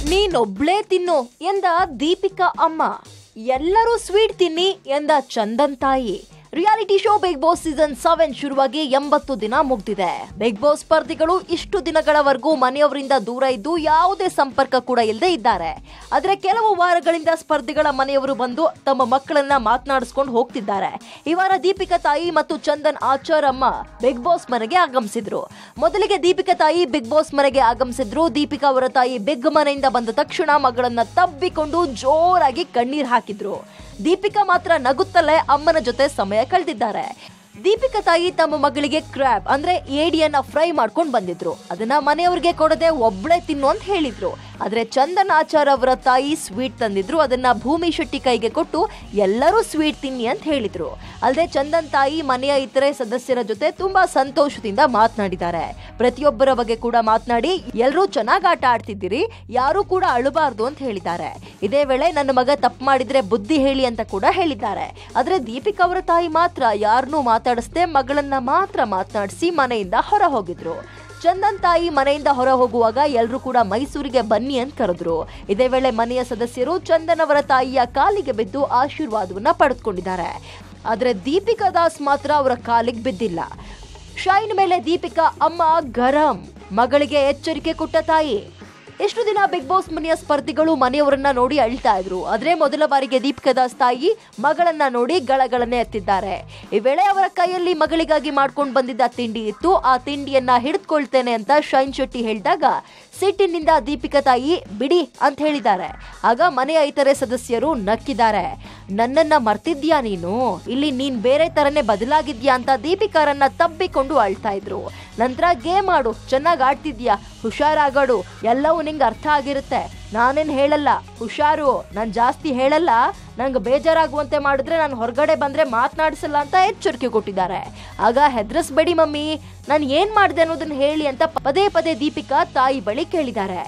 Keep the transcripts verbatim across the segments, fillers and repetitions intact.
ನೀನೊಬ್ಳೇ ತಿನ್ನು ಎಂದ ದೀಪಿಕಾ ಅಮ್ಮ. ಎಲ್ಲರೂ ಸ್ವೀಟ್ ತಿನ್ನಿ ಎಂದ ಚಂದನ್ ತಾಯಿ. Reality show Bigg Boss season seven ಶುರುವಾಗಿ ಎಂಬತ್ತು ದಿನ ಮುಗ್ದಿದೆ. ಬಿಗ್ ಬಾಸ್ ಸ್ಪರ್ಧಿಗಳು ಇಷ್ಟು ದಿನಗಳವರೆಗೂ ಮನೆಯವರಿಂದ ದೂರ ಇದ್ದು ಯಾವುದೇ ಸಂಪರ್ಕ ಕೂಡ ಇಲ್ಲದೆ ಇದ್ದಾರೆ. ಆದರೆ ಕೆಲವು ವಾರಗಳಿಂದ ಸ್ಪರ್ಧಿಗಳ ಮನೆಯವರು ಬಂದು ತಮ್ಮ ಮಕ್ಕಳನ್ನ ಮಾತನಾಡಿಸ್ಕೊಂಡು ಹೋಗ್ತಿದ್ದಾರೆ. ಈ ವಾರ ದೀಪಿಕಾ ತಾಯಿ ಮತ್ತು ಚಂದನ್ ಆಚಾರ್ ಅಮ್ಮ ಬಿಗ್ ಬಾಸ್ ಮನೆಗೆ ಆಗಮಿಸಿದ್ರು. ಮೊದಲಿಗೆ ದೀಪಿಕಾ ತಾಯಿ ಬಿಗ್ ಬಾಸ್ ಮನೆಗೆ ಆಗಮಿಸಿದ್ರು. ದೀಪಿಕಾ ಅವರ ತಾಯಿ ಬಿಗ್ ಮನೆಯಿಂದ ಬಂದ ತಕ್ಷಣ ಮಗಳನ್ನ ತಬ್ಬಿಕೊಂಡು ಜೋರಾಗಿ ಕಣ್ಣೀರ್ ಹಾಕಿದ್ರು. ದೀಪಿಕಾ ಮಾತ್ರ ನಗುತ್ತಲೇ ಅಮ್ಮನ ಜೊತೆ ಸಮಯ ಕಳೆದಿದ್ದಾರೆ. ದೀಪಿಕಾ ತಾಯಿ ತಮ್ಮ ಮಗಳಿಗೆ ಕ್ರ್ಯಾಬ್ ಅಂದ್ರೆ ಏಡಿಯನ್ನ ಫ್ರೈ ಮಾಡ್ಕೊಂಡು ಬಂದಿದ್ರು. ಅದನ್ನ ಮನೆಯವ್ರಿಗೆ ಕೊಡದೆ ಒಬ್ಳೆ ತಿನ್ನು ಅಂತ ಹೇಳಿದ್ರು. ಆದ್ರೆ ಚಂದನ್ ಆಚಾರ್ ಅವರ ತಾಯಿ ಸ್ವೀಟ್ ತಂದಿದ್ರು. ಅದನ್ನ ಭೂಮಿ ಶೆಟ್ಟಿ ಕೈಗೆ ಕೊಟ್ಟು ಎಲ್ಲರೂ ಸ್ವೀಟ್ ತಿನ್ನಿ ಅಂತ ಹೇಳಿದ್ರು. ಅಲ್ಲದೆ ಚಂದನ್ ತಾಯಿ ಮನೆಯ ಇತರೆ ಸದಸ್ಯರ ಜೊತೆ ತುಂಬಾ ಸಂತೋಷದಿಂದ ಮಾತನಾಡಿದ್ದಾರೆ. ಪ್ರತಿಯೊಬ್ಬರ ಬಗ್ಗೆ ಕೂಡ ಮಾತನಾಡಿ ಎಲ್ಲರೂ ಚೆನ್ನಾಗಿ ಆಟ ಆಡ್ತಿದ್ದೀರಿ, ಯಾರು ಕೂಡ ಅಳಬಾರ್ದು ಅಂತ ಹೇಳಿದ್ದಾರೆ. ಇದೇ ವೇಳೆ ನನ್ನ ಮಗ ತಪ್ಪು ಮಾಡಿದ್ರೆ ಬುದ್ಧಿ ಹೇಳಿ ಅಂತ ಕೂಡ ಹೇಳಿದ್ದಾರೆ. ಆದ್ರೆ ದೀಪಿಕಾ ಅವರ ತಾಯಿ ಮಾತ್ರ ಯಾರನ್ನೂ ಮಾತಾಡಿಸದೆ ಮಗಳನ್ನ ಮಾತ್ರ ಮಾತನಾಡಿಸಿ ಮನೆಯಿಂದ ಹೊರ ಹೋಗಿದ್ರು. ಚಂದನ್ ತಾಯಿ ಮನೆಯಿಂದ ಹೊರ ಹೋಗುವಾಗ ಎಲ್ಲರೂ ಕೂಡ ಮೈಸೂರಿಗೆ ಬನ್ನಿ ಅಂತ ಕರೆದ್ರು. ಇದೇ ವೇಳೆ ಮನೆಯ ಸದಸ್ಯರು ಚಂದನ್ ಅವರ ತಾಯಿಯ ಕಾಲಿಗೆ ಬಿದ್ದು ಆಶೀರ್ವಾದವನ್ನ ಪಡೆದುಕೊಂಡಿದ್ದಾರೆ. ಆದ್ರೆ ದೀಪಿಕಾ ದಾಸ್ ಮಾತ್ರ ಅವರ ಕಾಲಿಗೆ ಬಿದ್ದಿಲ್ಲ. ಶೈನ್ ಮೇಲೆ ದೀಪಿಕಾ ಅಮ್ಮ ಗರಂ. ಮಗಳಿಗೆ ಎಚ್ಚರಿಕೆ ಕೊಟ್ಟ ತಾಯಿ. ಎಷ್ಟು ದಿನ ಬಿಗ್ ಬಾಸ್ ಮನೆಯ ಸ್ಪರ್ಧಿಗಳು ಮನೆಯವರನ್ನ ನೋಡಿ ಅಳ್ತಾ ಇದ್ರು. ಆದ್ರೆ ಮೊದಲ ಬಾರಿಗೆ ದೀಪಿಕಾ ದಾಸ್ ತಾಯಿ ಮಗಳನ್ನ ನೋಡಿ ಗಳಗಳನ್ನೇ ಎತ್ತಿದ್ದಾರೆ. ಈ ವೇಳೆ ಅವರ ಕೈಯಲ್ಲಿ ಮಗಳಿಗಾಗಿ ಮಾಡ್ಕೊಂಡು ಬಂದಿದ್ದ ತಿಂಡಿ ಇತ್ತು. ಆ ತಿಂಡಿಯನ್ನ ಹಿಡಿದುಕೊಳ್ತೇನೆ ಅಂತ ಶೈನ್ ಶೆಟ್ಟಿ ಹೇಳಿದಾಗ ಸಿಟ್ಟಿನಿಂದ ದೀಪಿಕಾ ತಾಯಿ ಬಿಡಿ ಅಂತ ಹೇಳಿದ್ದಾರೆ. ಆಗ ಮನೆಯ ಇತರೆ ಸದಸ್ಯರು ನಕ್ಕಿದ್ದಾರೆ. ನನ್ನನ್ನ ಮರ್ತಿದ್ಯಾ ನೀನು, ಇಲ್ಲಿ ನೀನ್ ಬೇರೆ ತರನೇ ಬದಲಾಗಿದ್ಯಾ ಅಂತ ದೀಪಿಕಾರನ್ನ ತಬ್ಬಿಕೊಂಡು ಅಳ್ತಾ ಇದ್ರು. ನಂತರ ಗೇಮ್ ಆಡು, ಚೆನ್ನಾಗಿ ಆಡ್ತಿದ್ಯಾ, ಹುಷಾರಾಗಾಡು, ಎಲ್ಲವೂ ನಿಂಗೆ ಅರ್ಥ ಆಗಿರುತ್ತೆ, ನಾನೇನ್ ಹೇಳಲ್ಲ, ಹುಷಾರು, ನಾನ್ ಜಾಸ್ತಿ ಹೇಳಲ್ಲ, ನಂಗೆ ಬೇಜಾರಾಗುವಂತೆ ಮಾಡಿದ್ರೆ ನಾನು ಹೊರಗಡೆ ಬಂದ್ರೆ ಮಾತನಾಡಿಸಲ್ಲ ಅಂತ ಎಚ್ಚರಿಕೆ ಕೊಟ್ಟಿದ್ದಾರೆ. ಆಗ ಹೆದರಿಸ್ಬೇಡಿ ಮಮ್ಮಿ, ನಾನು ಏನ್ ಮಾಡಿದೆ ಅನ್ನೋದನ್ನ ಹೇಳಿ ಅಂತ ಪದೇ ಪದೇ ದೀಪಿಕಾ ತಾಯಿ ಬಳಿ ಕೇಳಿದ್ದಾರೆ.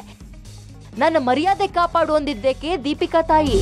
ನನ್ನ ಮರ್ಯಾದೆ ಕಾಪಾಡು ಅಂದಿದ್ದಕ್ಕೆ ದೀಪಿಕಾ ತಾಯಿ,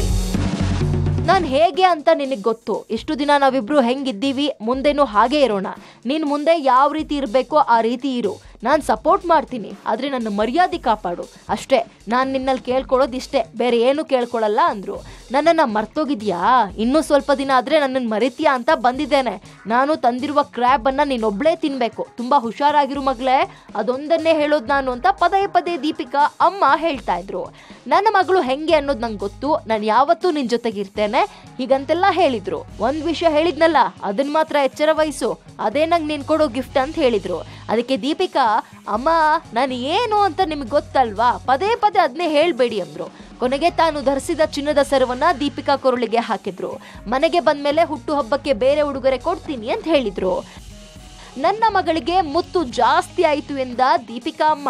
ನಾನ್ ಹೇಗೆ ಅಂತ ನಿನಗೆ ಗೊತ್ತು, ಇಷ್ಟು ದಿನ ನಾವಿಬ್ರು ಹೆಂಗಿದ್ದೀವಿ, ಮುಂದೆನೂ ಹಾಗೆ ಇರೋಣ, ನೀನ್ ಮುಂದೆ ಯಾವ ರೀತಿ ಇರಬೇಕೋ ಆ ರೀತಿ ಇರು, ನಾನು ಸಪೋರ್ಟ್ ಮಾಡ್ತೀನಿ, ಆದ್ರೆ ನನ್ನ ಮರ್ಯಾದೆ ಕಾಪಾಡು ಅಷ್ಟೇ, ನಾನು ನಿನ್ನಲ್ಲಿ ಕೇಳ್ಕೊಳ್ಳೋದು ಇಷ್ಟೇ, ಬೇರೆ ಏನು ಕೇಳ್ಕೊಳ್ಳಲ್ಲ ಅಂದ್ರು. ನನ್ನನ್ನ ಮರ್ತೋಗಿದ್ಯಾ, ಇನ್ನೂ ಸ್ವಲ್ಪ ದಿನ ಆದ್ರೆ ನನ್ನನ್ನು ಮರಿತೀಯಾ ಅಂತ ಬಂದಿದ್ದೇನೆ, ನಾನು ತಂದಿರುವ ಕ್ರ್ಯಾಬ್ ಅನ್ನ ನೀನೊಬ್ಳೇ ತಿನ್ಬೇಕು, ತುಂಬಾ ಹುಷಾರಾಗಿರು ಮಗಳೇ, ಅದೊಂದನ್ನೇ ಹೇಳೋದು ನಾನು ಅಂತ ಪದೇ ಪದೇ ದೀಪಿಕಾ ಅಮ್ಮ ಹೇಳ್ತಾ ಇದ್ರು. ನನ್ನ ಮಗಳು ಹೆಂಗೆ ಅನ್ನೋದು ನಂಗೆ ಗೊತ್ತು, ನಾನು ಯಾವತ್ತೂ ನಿನ್ ಜೊತೆಗಿರ್ತೇನೆ ಹೀಗಂತೆಲ್ಲ ಹೇಳಿದ್ರು. ಒಂದ್ ವಿಷಯ ಹೇಳಿದ್ನಲ್ಲ ಅದನ್ನ ಮಾತ್ರ ಎಚ್ಚರ ವಹಿಸು, ಅದೇ ನಂಗೆ ನೀನ್ ಕೊಡೋ ಗಿಫ್ಟ್ ಅಂತ ಹೇಳಿದ್ರು. ಅದಕ್ಕೆ ದೀಪಿಕಾ, ಅಮ್ಮ ನಾನು ಏನು ಅಂತ ನಿಮ್ಗೆ ಗೊತ್ತಲ್ವಾ, ಪದೇ ಪದೇ ಅದನ್ನೇ ಹೇಳ್ಬೇಡಿ ಅಂದ್ರು. ಕೊನೆಗೆ ತಾನು ಧರಿಸಿದ ಚಿನ್ನದ ಸರವನ್ನ ದೀಪಿಕಾ ಕೊರಳಿಗೆ ಹಾಕಿದ್ರು. ಮನೆಗೆ ಬಂದ್ಮೇಲೆ ಹುಟ್ಟು ಹಬ್ಬಕ್ಕೆ ಬೇರೆ ಉಡುಗೊರೆ ಕೊಡ್ತೀನಿ ಅಂತ ಹೇಳಿದ್ರು. ನನ್ನ ಮಗಳಿಗೆ ಮುತ್ತು ಜಾಸ್ತಿ ಆಯ್ತು ಎಂದ ದೀಪಿಕಾ ಅಮ್ಮ.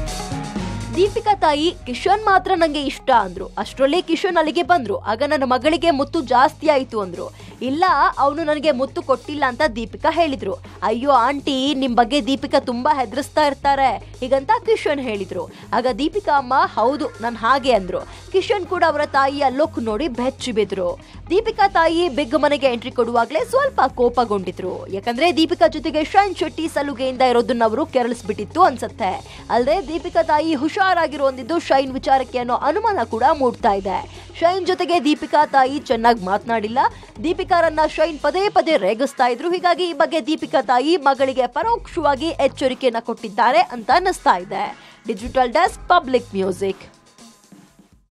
ದೀಪಿಕಾ ತಾಯಿ, ಕಿಶನ್ ಮಾತ್ರ ನಂಗೆ ಇಷ್ಟ ಅಂದ್ರು. ಅಷ್ಟರಲ್ಲಿ ಕಿಶನ್ ಅಲ್ಲಿಗೆ ಬಂದ್ರು. ಆಗ ನನ್ನ ಮಗಳಿಗೆ ಮುತ್ತು ಜಾಸ್ತಿ ಆಯ್ತು ಅಂದ್ರು. ಇಲ್ಲ, ಅವನು ನನಗೆ ಮುತ್ತು ಕೊಟ್ಟಿಲ್ಲ ಅಂತ ದೀಪಿಕಾ ಹೇಳಿದ್ರು. ಅಯ್ಯೋ ಆಂಟಿ, ನಿಮ್ ಬಗ್ಗೆ ದೀಪಿಕಾ ತುಂಬಾ ಹೆದರಿಸ್ತಾ ಇರ್ತಾರೆ ಹೀಗಂತ ಕಿಶನ್ ಹೇಳಿದ್ರು. ಆಗ ದೀಪಿಕಾ ಅಮ್ಮ, ಹೌದು ನಾನು ಹಾಗೆ ಅಂದ್ರು. ಕಿಶನ್ ಕೂಡ ಅವರ ತಾಯಿಯ ಲುಕ್ ನೋಡಿ ಬೆಚ್ಚಿ ಬಿದ್ರು. ದೀಪಿಕಾ ತಾಯಿ ಬಿಗ್ ಮನೆಗೆ ಎಂಟ್ರಿ ಕೊಡುವಾಗ್ಲೇ ಸ್ವಲ್ಪ ಕೋಪಗೊಂಡಿದ್ರು. ಯಾಕಂದ್ರೆ ದೀಪಿಕಾ ಜೊತೆಗೆ ಶೈನ್ ಶೆಟ್ಟಿ ಸಲುಗೆಯಿಂದ ಇರೋದನ್ನ ಅವರು ಕೆರಳಿಸ್ಬಿಟ್ಟಿತ್ತು ಅನ್ಸತ್ತೆ. ಅಲ್ಲದೆ ದೀಪಿಕಾ ತಾಯಿ ಹುಷಾರಾಗಿರೋ ಒಂದಿದ್ದು ಶೈನ್ ವಿಚಾರಕ್ಕೆ ಅನ್ನೋ ಅನುಮಾನ ಕೂಡ ಮೂಡ್ತಾ ಇದೆ. ಶೈನ್ ಜೊತೆಗೆ ದೀಪಿಕಾ ತಾಯಿ ಚೆನ್ನಾಗಿ ಮಾತನಾಡಿಲ್ಲ. ದೀಪಿಕಾರನ್ನ ಶೈನ್ ಪದೇ ಪದೇ ರೇಗಿಸ್ತಾ ಇದ್ರು. ಹೀಗಾಗಿ ಈ ಬಗ್ಗೆ ದೀಪಿಕಾ ತಾಯಿ ಮಗಳಿಗೆ ಪರೋಕ್ಷವಾಗಿ ಎಚ್ಚರಿಕೆಯನ್ನ ಕೊಟ್ಟಿದ್ದಾರೆ ಅಂತ ಅನ್ನಿಸ್ತಾ ಇದೆ. Digital desk, Public music.